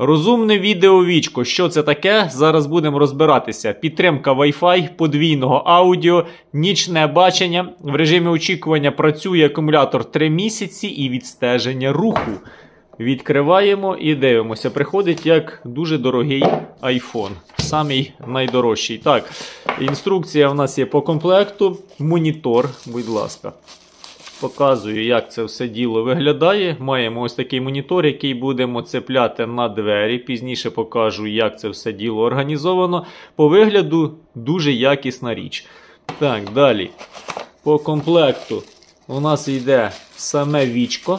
Розумне відеовічко. Що це таке? Зараз будемо розбиратися. Підтримка Wi-Fi, подвійного аудіо, нічне бачення. В режимі очікування працює акумулятор 3 місяці і відстеження руху. Відкриваємо і дивимося. Приходить як дуже дорогий iPhone. Самий найдорожчий. Так, інструкція в нас є по комплекту. Монітор, будь ласка. Показую, як це все діло виглядає. Маємо ось такий монітор, який будемо цепляти на двері. Пізніше покажу, як це все діло організовано. По вигляду дуже якісна річ. Так, далі. По комплекту у нас йде саме вічко.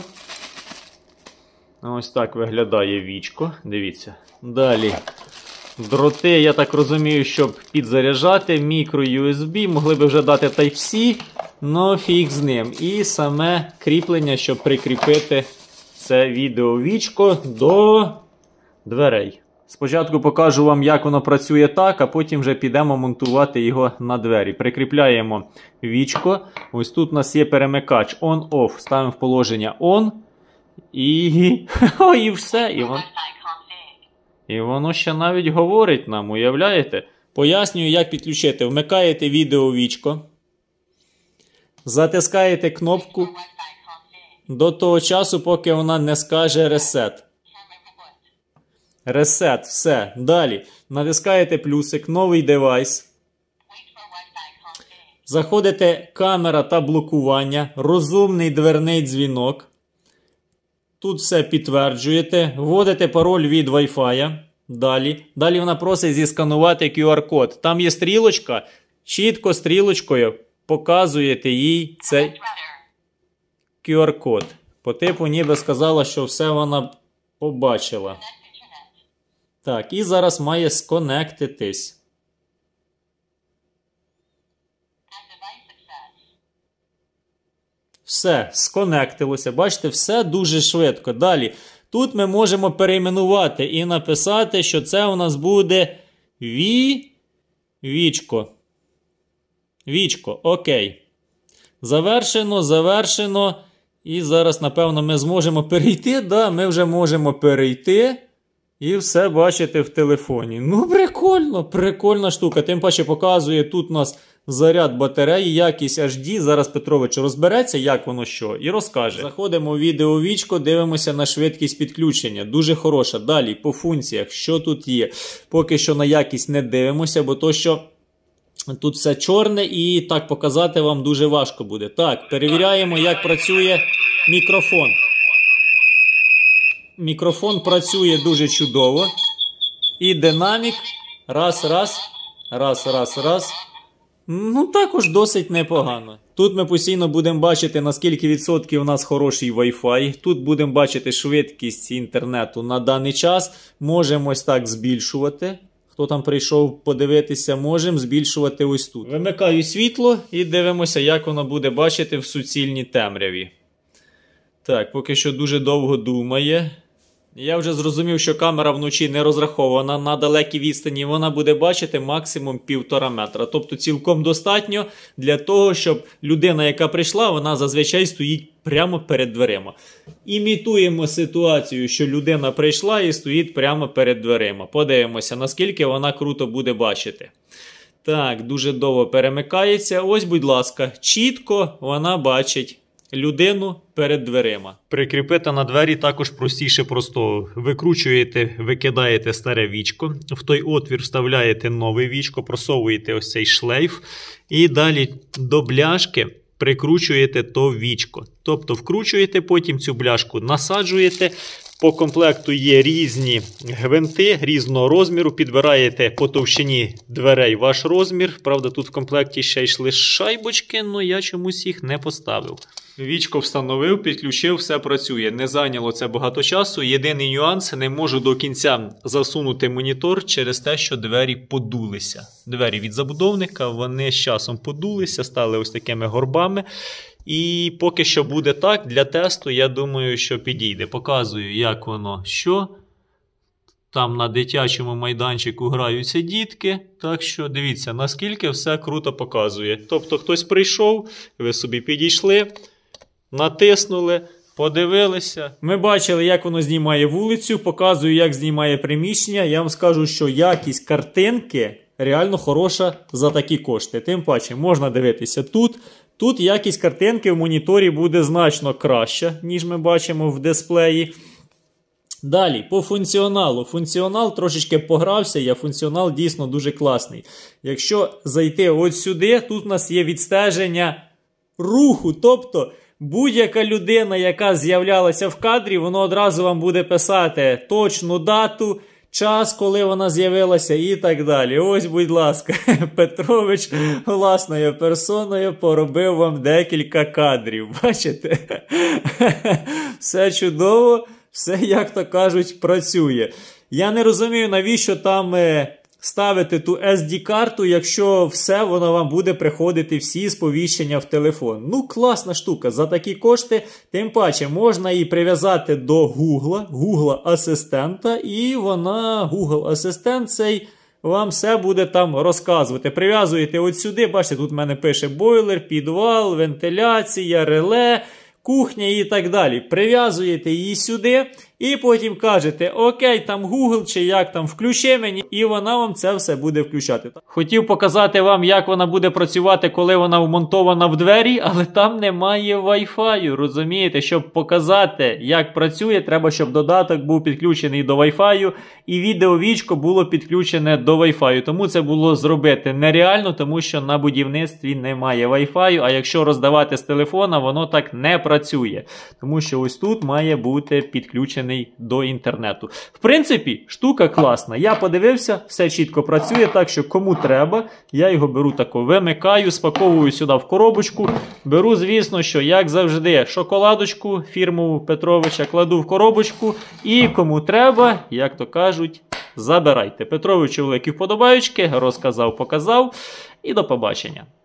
Ось так виглядає вічко. Дивіться. Далі. Дроти, я так розумію, щоб підзаряджати. Мікро USB. Могли би вже дати Type-C. Но фіг з ним. І саме кріплення, щоб прикріпити це відеовічко до дверей. Спочатку покажу вам, як воно працює так, а потім вже підемо монтувати його на двері. Прикріпляємо вічко. Ось тут у нас є перемикач on-off. Ставимо в положення on. І все. І воно ще навіть говорить нам, уявляєте? Пояснюю, як підключити. Вмикаєте відеовічко. Затискаєте кнопку до того часу, поки вона не скаже reset. Reset, все. Далі. Натискаєте плюсик, новий девайс. Заходите камера та блокування, розумний дверний дзвінок. Тут все підтверджуєте. Вводите пароль від Wi-Fi. Далі. Далі вона просить зісканувати QR-код. Там є стрілочка. Чітко стрілочкою показуєте їй цей QR-код. По типу ніби сказала, що все вона побачила. Так, і зараз має сконектитись. Все, сконектилося. Бачите, все дуже швидко. Далі. Тут ми можемо перейменувати і написати, що це у нас буде вічко. Вічко, окей. Завершено. І зараз, напевно, ми зможемо перейти. Да, ми вже можемо перейти. І все бачите в телефоні. Ну, прикольно, прикольна штука. Тим паче показує тут у нас заряд батареї, якість HD. Зараз Петрович розбереться, як воно що, і розкаже. Заходимо в відеовічко, дивимося на швидкість підключення. Дуже хороша. Далі, по функціях, що тут є. Поки що на якість не дивимося, бо то, що тут все чорне і так показати вам дуже важко буде. Так, перевіряємо, як працює мікрофон. Мікрофон працює дуже чудово. І динамік. Раз. Ну, також досить непогано. Тут ми постійно будемо бачити, наскільки відсотків у нас хороший Wi-Fi. Тут будемо бачити швидкість інтернету на даний час. Можемо ось так збільшувати. Хто там прийшов подивитися, можемо збільшувати ось тут. Вимикаю світло і дивимося, як воно буде бачити в суцільній темряві. Так, поки що дуже довго думає. Я вже зрозумів, що камера вночі не розрахована на далекій відстані. Вона буде бачити максимум 1,5 метра. Тобто цілком достатньо для того, щоб людина, яка прийшла, вона зазвичай стоїть прямо перед дверима. Імітуємо ситуацію, що людина прийшла і стоїть прямо перед дверима. Подивимося, наскільки вона круто буде бачити. Так, дуже довго перемикається. Ось, будь ласка, чітко вона бачить людину перед дверима. Прикріпити на двері також простіше простого. Викручуєте, викидаєте старе вічко, в той отвір вставляєте нове вічко, просовуєте ось цей шлейф і далі до бляшки прикручуєте то вічко. Тобто вкручуєте, потім цю бляшку насаджуєте. По комплекту є різні гвинти різного розміру. Підбираєте по товщині дверей ваш розмір. Правда, тут в комплекті ще йшли шайбочки, але я чомусь їх не поставив. Вічко встановив, підключив, все працює. Не зайняло це багато часу. Єдиний нюанс, не можу до кінця засунути монітор через те, що двері подулися. Двері від забудовника, вони з часом подулися, стали ось такими горбами. І поки що буде так, для тесту, я думаю, що підійде. Показую, як воно, що. Там на дитячому майданчику граються дітки. Так що дивіться, наскільки все круто показує. Тобто хтось прийшов, ви собі підійшли, натиснули, Подивилися. Ми бачили, як воно знімає вулицю, показую, як знімає приміщення. Я вам скажу, що якість картинки реально хороша за такі кошти. Тим паче, можна дивитися тут. Тут якість картинки в моніторі буде значно краща, ніж ми бачимо в дисплеї. Далі, по функціоналу. Функціонал трошечки погрався, функціонал дійсно дуже класний. Якщо зайти от сюди, тут у нас є відстеження руху, тобто будь-яка людина, яка з'являлася в кадрі, воно одразу вам буде писати точну дату, час, коли вона з'явилася і так далі. Ось, будь ласка, Петрович власною персоною поробив вам декілька кадрів. Бачите? Все чудово, все, як то кажуть, працює. Я не розумію, навіщо там ставити ту SD-карту, якщо все, воно вам буде приходити всі сповіщення в телефон. Ну, класна штука. За такі кошти, тим паче, можна її прив'язати до Google Асистента, і вона, Google Асистент цей, вам все буде там розказувати. Прив'язуєте от сюди, бачите, тут в мене пише бойлер, підвал, вентиляція, реле, кухня і так далі. Прив'язуєте її сюди і потім кажете, окей, там Google чи як там, включи мені, і вона вам це все буде включати. Хотів показати вам, як вона буде працювати, коли вона вмонтована в двері, але там немає Wi-Fi, розумієте? Щоб показати, як працює, треба, щоб додаток був підключений до Wi-Fi, і відеовічко було підключене до Wi-Fi. Тому це було зробити нереально, тому що на будівництві немає Wi-Fi, а якщо роздавати з телефона, воно так не працює. Тому що ось тут має бути підключений до інтернету. В принципі, штука класна. Я подивився, все чітко працює, так що кому треба, я його беру тако, вимикаю, спаковую сюди в коробочку. Беру, звісно, що, як завжди, шоколадочку фірму Петровича кладу в коробочку. І кому треба, як то кажуть, забирайте. Петровичу великі вподобаючки, розказав, показав. І до побачення.